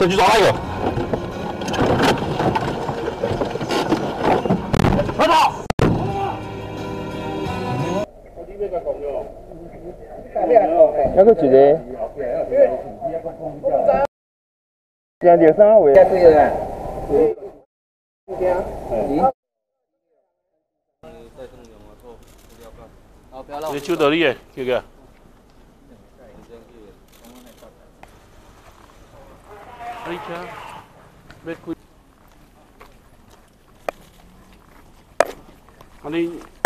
先去找那个。快跑！ 还佫一个，两条三位。 你手到你的，叫个。你车，要开。啊你。